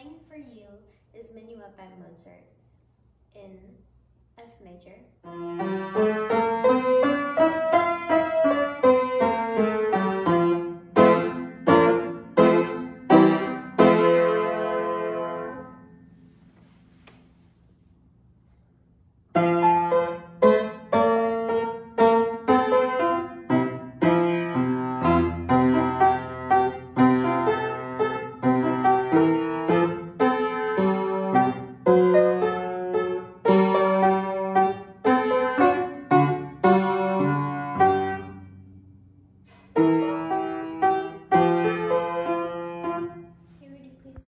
playing for you is Minuet by Mozart in F major.